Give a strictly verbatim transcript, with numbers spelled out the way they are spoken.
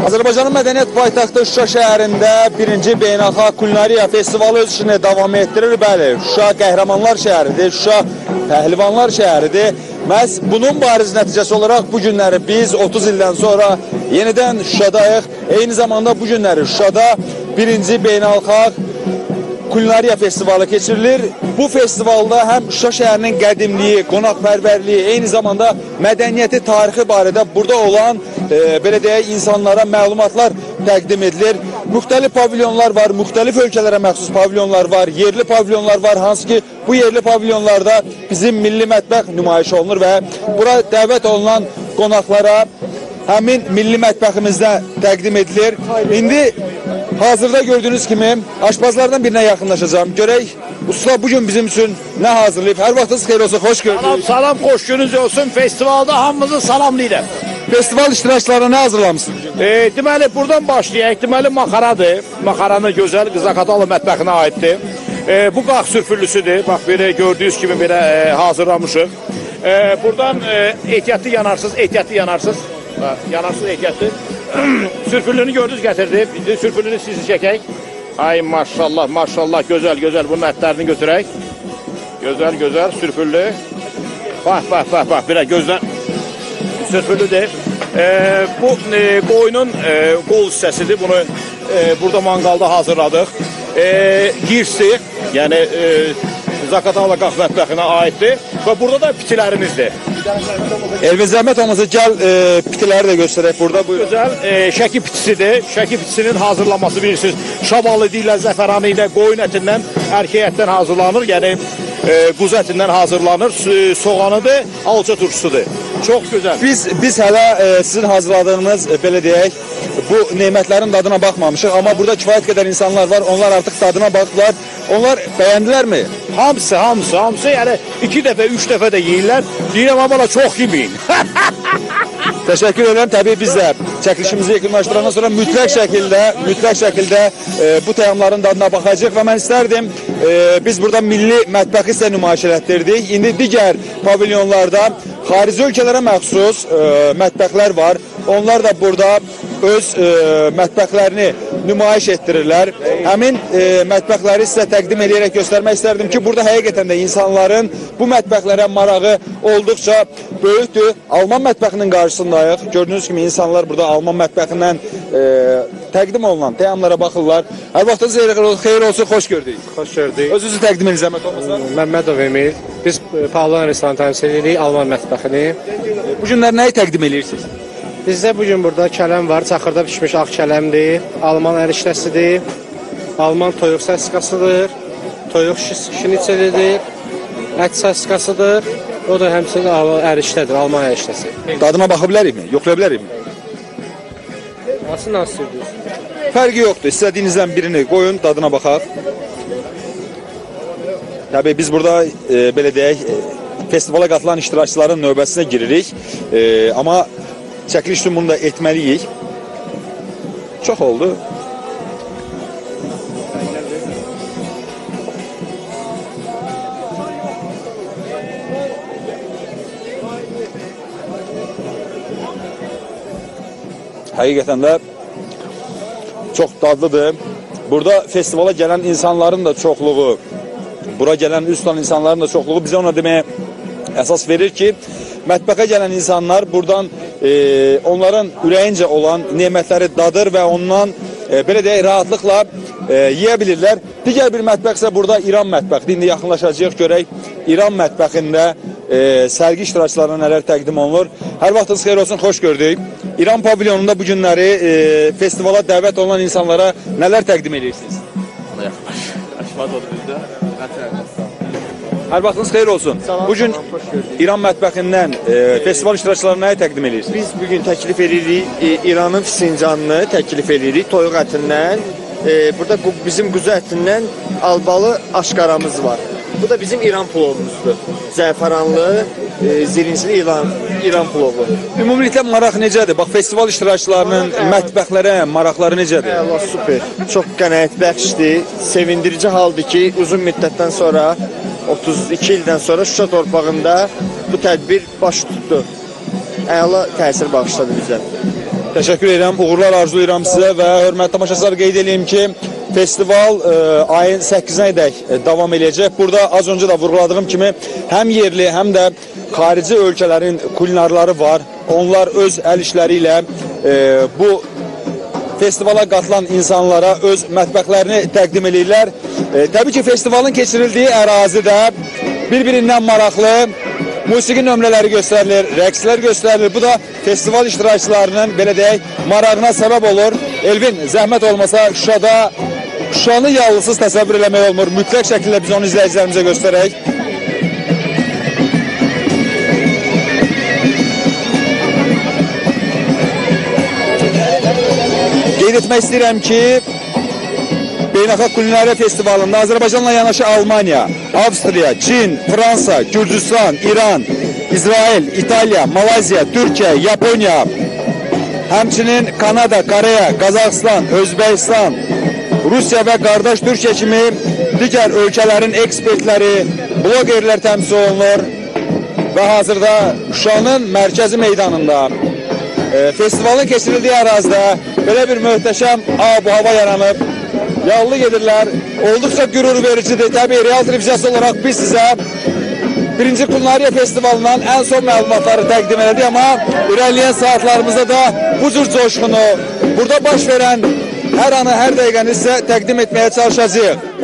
Azərbaycanın mədəniyyət paytaxtı Şuşa şəhərində birinci Beynəlxalq Kulinariya Festivalı öz işini davam etdirir. Bəli, Şuşa qəhrəmanlar şəhəridir, Şuşa pəhlivanlar şəhəridir. Məhz bunun bariz nəticəsi olaraq bu günləri biz otuz ildən sonra yenidən Şuşadayıq. Eyni zamanda bu günləri Şuşada birinci Beynəlxalq Kulinariya Festivalı keçirilir. Bu festivalda həm Şuşa şəhərinin qədimliyi, qonaqpərvərliyi, eyni zamanda mədəniyyəti, tarixi barədə burada olan e, belə deyək, insanlara məlumatlar təqdim edilir. Müxtəlif pavilyonlar var, müxtəlif ölkələrə məxsus pavilyonlar var, yerli pavilyonlar var, hansı ki bu yerli pavilyonlarda bizim milli mətbəx nümayiş olunur və bura dəvət olunan qonaqlara həmin milli mətbəximizdə təqdim edilir. İndi hazırda gördüğünüz kimi aşpazlardan birine yakınlaşacağım. Görək, usta bugün bizim için ne hazırlayıp? Her vaxtınız xeyir olsun, hoş gördük. Salam, salam, hoş gününüz olsun. Festivalda hamımızı salamlayırım. Festival iştirakçılarına ne hazırlamışsınız? E, deməli, buradan başlayaq. Deməli, makaradır. Makaranı gözəl Qızaqatalı mətbəxinə aiddir. E, bu qaq sürfürlüsüdür. Bax, belə gördüyünüz kimi belə e, hazırlamışıq. E, buradan e, ehtiyatlı yanarsınız, ehtiyatlı yanarsınız. Ha, yanarsınız, ehtiyatlı. Sürfürlüğünü gördünüz, gətirdi. İndi sürfürlüğünü sizi çəkək. Ay maşallah, maşallah, gözəl, gözəl. Bunun ətlərini götürək. Gözəl, gözəl, sürfürlü. Bax, bax, bax, bax, belə gözəl sürfürlüdür. E, bu e, qoyunun e, qol hissəsidir. Bunu e, burada mangalda hazırladıq. E, girsi, yəni e, Zaqatala qaq mətbəxinə aiddir. Və burada da pitilərimizdir. Elvin zəhmət olmasa gəl e, pitiləri də göstərək burada. Buyurun. Gözəl e, şəki pitisidir. Şəki pitisinin hazırlanması bilirsiniz. Şabalı ilə, zəfəranı ilə, qoyun ətindən, erkək ətdən hazırlanır. Yəni e, quzu ətindən hazırlanır. Soğanıdır, alça turşusudur. Çox gözəl. Biz biz hələ e, sizin hazırladığınız e, belə deyək, bu nemətlərin dadına baxmamışıq. Amma burada kifayət qədər insanlar var. Onlar artıq dadına baxdılar. Onlar bəyəndilərmi? Hamısı, hamısı, hamısı. Yəni iki dəfə, üç dəfə də yeyirlər. Deyirəm, amma çox yemeyin. Təşəkkür edirəm. Təbii biz də çəkilişimizi yekunlaşdırandan sonra mütləq şəkildə, mütləq şəkildə e, bu təamların dadına baxacaq və mən istərdim e, biz burada milli mətbəxi sizə nümayiş elətdirdik. İndi digər pavilyonlarda xarici ölkələrə məxsus e, mətbəxlər var. Onlar da burada öz e, mətbəxlərini nümayiş etdirirlər. Həmin e, mətbəxləri sizə təqdim edərək göstərmək istərdim ki, burada həqiqətən də insanların bu mətbəxlərə marağı olduqca böyükdür. Alman mətbəxinin qarşısındayıq. Gördüyünüz kimi insanlar burada Alman mətbəxindən e, təqdim olunan təamlara baxırlar. Hər vaxtınız xeyir olsun, xoş gördük. Xoş gördük. Özünüzü təqdim edin zəhmət olmasa. Məmmədov Emil. Biz Pavlan restoran təmsil edirik, Alman mətbəxini. Bu günlər nəyi təqdim edirsiniz? Bizdə bugün burada kələm var, çaxırda pişmiş ağ kələmdir, Alman ərişdəsidir, Alman toyuq səskasıdır, toyuq şniçelidir, ət səskasıdır, o da həmçinin ərişdədir, Alman ərişdəsi. Dadına baxa bilərikmi, yoxlaya bilərikmi? Nasıl nasıl ediyorsun? Fərqi yoxdur, istədiyinizdən birini qoyun, dadına baxaq. Təbii biz burada e, belə deyək, e, festivala qatılan iştirakçıların növbəsinə giririk, e, amma çəkiliş üçün bunu da etməliyik. Çox oldu. Həqiqətən də çox dadlıdır. Burada festivala gələn insanların da çoxluğu, bura gələn üst tutan insanların da çoxluğu bizə ona deməyə əsas verir ki, mətbəxə gələn insanlar buradan e, onların ürəyincə olan nemətləri dadır və ondan e, belə deyək, rahatlıqla e, yeyə bilirlər. Digər bir mətbəx isə burada İran mətbəxidir. İndi yaxınlaşacağıq, görək İran mətbəxində e, sərgi iştirakçılarına nələr təqdim olunur. Hər vaxtınız xeyir olsun, xoş gördük. İran pavilyonunda bu günləri e, festivala dəvət olunan insanlara nələr təqdim edirsiniz? Aşmad oldu bizdə. Hər vaxtınız xeyir olsun. Bugün İran mətbəxindən e, festival iştirakçılarına nəyi təqdim edirsiniz? Biz bugün təklif edirik e, İranın fincanını təklif edirik toyuq ətindən. E, burada bizim quzu ətindən albalı aşqaramız var. Bu da bizim İran plovumuzdur. Zəfəranlı, e, zirincili İran, İran plovu. Ümumiliklə maraq necədir? Bax, festival iştirakçılarının mətbəxlərə maraqları necədir? Allah, super. Çox qənaət bəxşdir. Sevindirici haldır ki, uzun müddətdən sonra, otuz iki ildən sonra Şuşa torpağında bu tədbir baş tutdu. Əla təsir bağışladı bizə. Təşəkkür edirəm, uğurlar arzulayıram sizə və hörmətli tamaşaçılar qeyd edeyim ki, festival e, ayın səkkizinədək e, davam edəcək. Burada az öncə də vurğuladığım kimi həm yerli, həm də xarici ölkələrin kulinarları var. Onlar öz əl işləri ilə e, bu festivala qatılan insanlara öz mətbəxlərini təqdim edirlər. E, təbii ki, festivalın keçirildiyi ərazi də bir-birindən maraqlı musiqi nömrələri göstərilir, rəqslər göstərilir. Bu da festival iştirakçılarının, belə deyək, marağına səbəb olur. Elvin, zəhmət olmasa Şuşada, Şuşanı yalnızsız təsəvvür eləmək olmur. Mütləq şəkildə biz onu izləyicilərimizə göstərək. Qeyd etmək istəyirəm ki, Beynəlxalq Kulinariya Festivalında Azərbaycanla yanaşı Almaniya, Avstriya, Çin, Fransa, Gürcüstan, İran, İsrail, İtaliya, Malayziya, Türkiyə, Yaponiya, həmçinin Kanada, Koreya, Qazaxıstan, Özbəkistan, Rusiya və qardaş Türkiyə kimi digər ölkələrin ekspertləri, blogerlər təmsil olunur və hazırda Şuşanın mərkəzi meydanında e, festivalın keçirildiyi ərazidə belə bir möhtəşəm ab-u hava yaranıb. Yallı gedirlər. Olduqca qürur vericidir. Təbii Real Televiziyası olaraq biz sizə birinci Kulinariya Festivalından ən son məlumatları təqdim edirik, amma irəliyən saatlarımızda da bu cür coşqunu, burada baş verən hər anı, hər dəqiqəni sizə təqdim etməyə çalışacağıq.